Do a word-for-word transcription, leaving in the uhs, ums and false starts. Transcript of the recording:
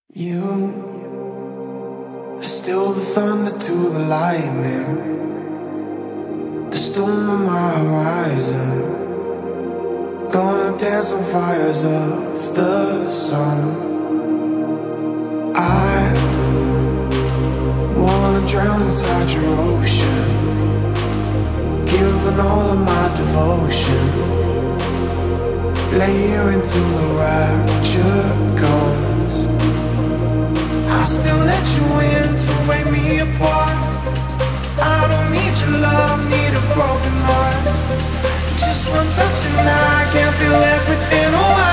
You are still the thunder to the lightning, the storm on my horizon. Gonna dance on fires of the sun. I wanna drown inside your ocean, giving all of my devotion. Lay you into the rapture goes. I'll still let you in to wake me apart. I don't need your love, need a broken heart. Just one touch and I can feel everything. Oh, I